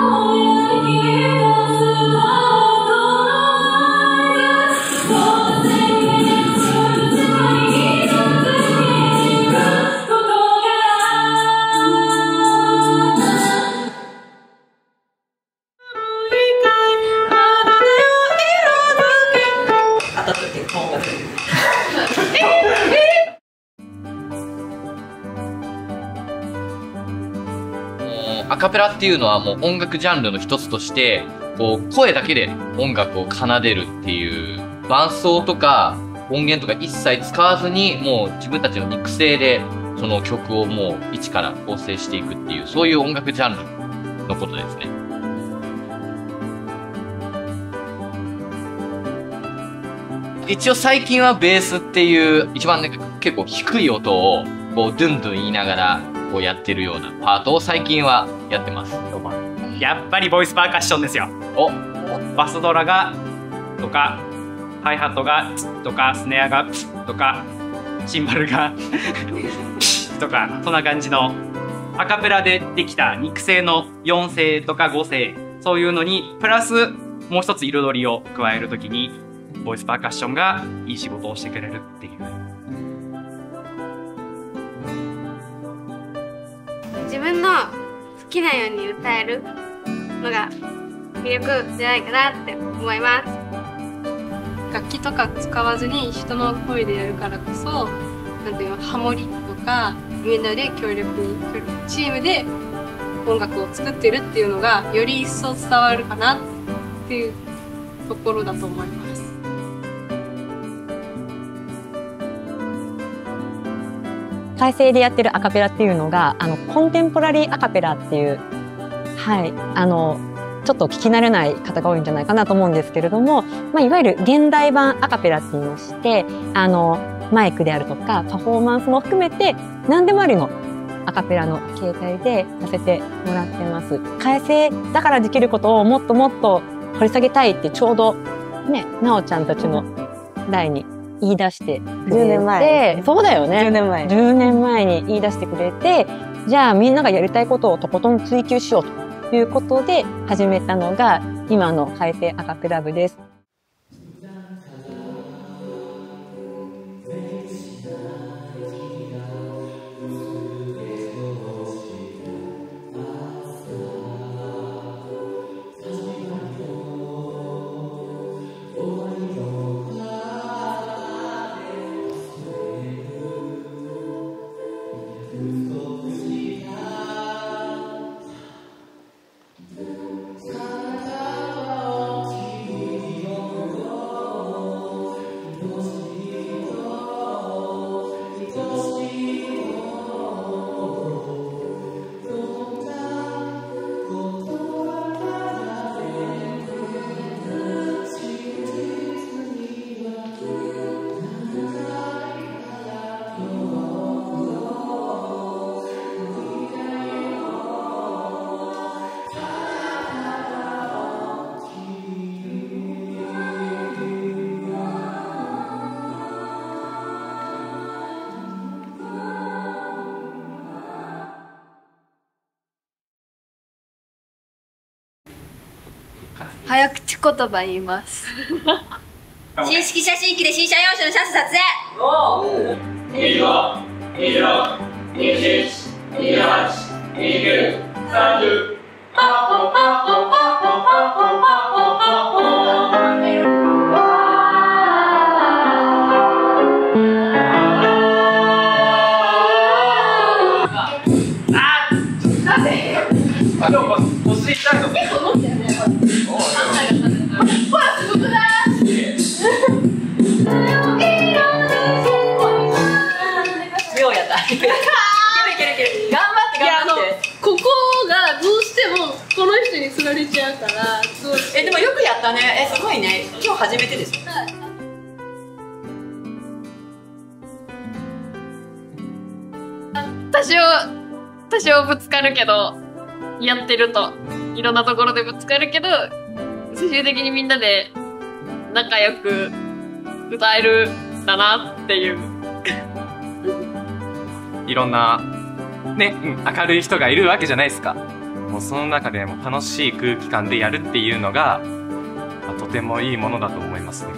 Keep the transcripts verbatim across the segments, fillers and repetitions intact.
アカペラっていうのはもう音楽ジャンルの一つとしてこう声だけで音楽を奏でるっていう伴奏とか音源とか一切使わずにもう自分たちの肉声でその曲をもう一から構成していくっていうそういう音楽ジャンルのことですね。一応最近はベースっていう一番ね結構低い音をこうドゥンドゥン言いながらこうやってるようなパートを最近はやってます。 やっぱりボイスパーカッションですよ。おバスドラがとかハイハットがとかスネアがとかシンバルがとかそんな感じのアカペラでできた肉声のよん声とかご声そういうのにプラスもう一つ彩りを加えるときにボイスパーカッションがいい仕事をしてくれるっていう。 自分の好きなように歌えるのが魅力じゃないかなって思います。 楽器とか使わずに人の声でやるからこそ、なんていうの、ハモリとかみんなで協力にチームで音楽を作ってるっていうのがより一層伝わるかなっていうところだと思います。 開成でやってるアカペラっていうのがあのコンテンポラリーアカペラっていう、はい、あのちょっと聞き慣れない方が多いんじゃないかなと思うんですけれども、まあ、いわゆる現代版アカペラって言いましてあのマイクであるとかパフォーマンスも含めて何でもありのアカペラの形態でさせてもらってます。開成だからできることをもっともっと掘り下げたいってちょうどねなおちゃんたちの代に言い出してくれて、じゅうねんまえそうだよねじゅうねんまえじゅうねんまえに言い出してくれて、じゃあみんながやりたいことをとことん追求しようということで始めたのが今の開成アカペラ部です。 早口言葉言います。 新式写真機で新車用紙のシャツ撮影。 にじゅうご、にじゅうろく、にじゅうなな、にじゅうはち、にじゅうきゅう、さんじゅう。あ、でもお尻痛いの。結構持ってるね。ほらすごくない？ 妙やった。いけるいけるいける。頑張って頑張って。 ここがどうしてもこの人に釣られちゃうから。 えでもよくやったね。えすごいね。今日初めてです。 多少多少ぶつかるけどやってるといろんなところでぶつかるけど最終的にみんなで仲良く歌えるんだなっていういろんなね、うん、明るい人がいるわけじゃないですか。 もうその中でも楽しい空気感でやるっていうのが、まあ、とてもいいものだと思いますね。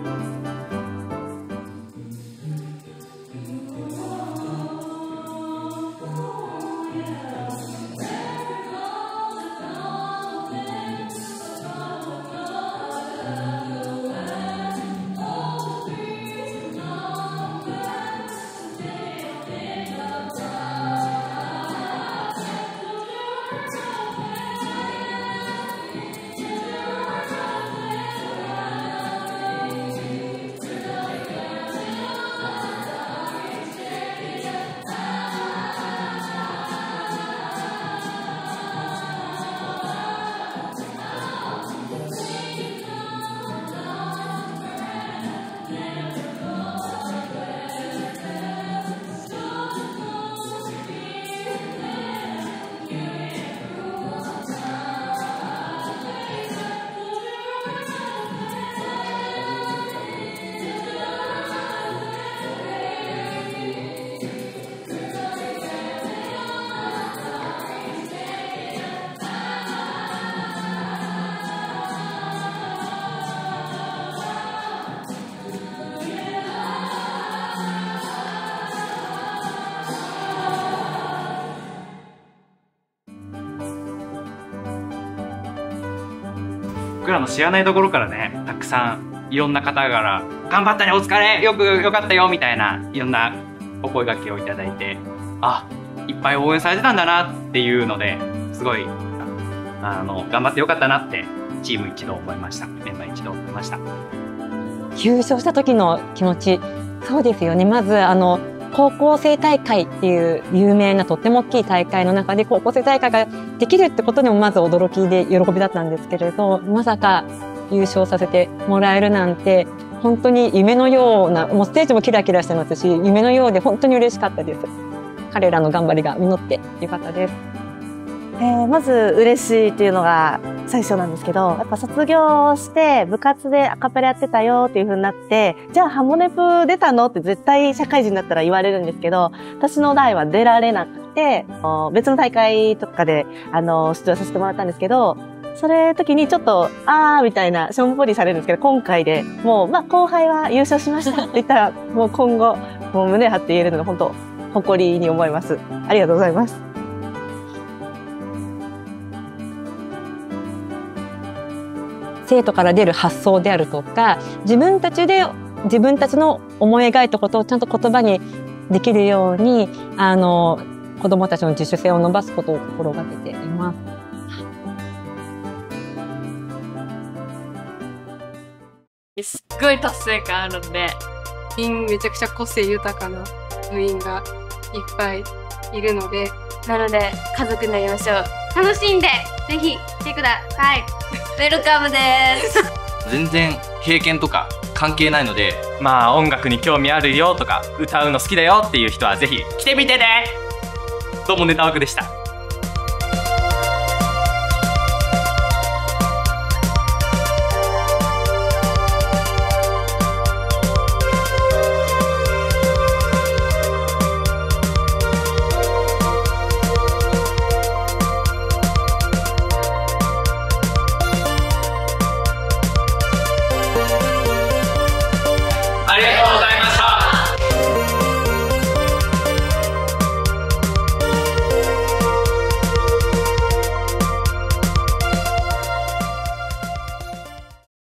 僕らの知らないところからね、たくさんいろんな方から「頑張ったね、お疲れ、よくよかったよ」みたいないろんなお声掛けをいただいて、あ、いっぱい応援されてたんだなっていうのですごいあの頑張ってよかったなってチーム一同思いました。メンバー一同思いました。 優勝した時の気持ち、そうですよね。まずあの高校生大会っていう有名なとっても大きい大会の中で高校生大会ができるってことにもまず驚きで喜びだったんですけれど、まさか優勝させてもらえるなんて本当に夢のような、もうステージもキラキラしてますし、夢のようで本当に嬉しかったです。彼らの頑張りが実ってよかったです。 えー、まず嬉しいっていうのが最初なんですけど、やっぱ卒業して部活でアカペラやってたよっていう風になって、じゃあハモネプ出たのって絶対社会人だったら言われるんですけど、私の代は出られなくて、別の大会とかであの出場させてもらったんですけど、それ時にちょっとあーみたいなしょんぼりされるんですけど、今回でもうまあ後輩は優勝しましたって言ったら、もう今後もう胸張って言えるのが本当誇りに思います。ありがとうございます。 生徒から出る発想であるとか、自分たちで自分たちの思い描いたことをちゃんと言葉にできるように、あの子どもたちの自主性を伸ばすことを心がけています。 すっごい達成感あるんで、全員めちゃくちゃ個性豊かな部員がいっぱいいるので、 なので家族になりましょう。 楽しんでぜひ来てください。 ウェルカムです。 全然経験とか関係ないので、 まあ音楽に興味あるよとか歌うの好きだよっていう人はぜひ来てみてね。どうもネタ枠でした。